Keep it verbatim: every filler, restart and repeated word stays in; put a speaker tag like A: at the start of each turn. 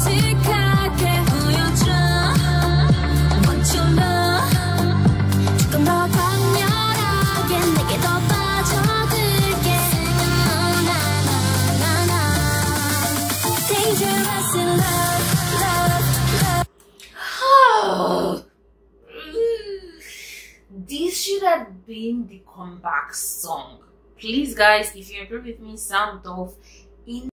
A: 솔직하게 보여줘 Want your love 조금 더 강렬하게 내게 더 빠져들게 나나나나나 Dangerous in love, love, love.
B: This should have been the comeback song. Please guys, if you agree with me, sound off in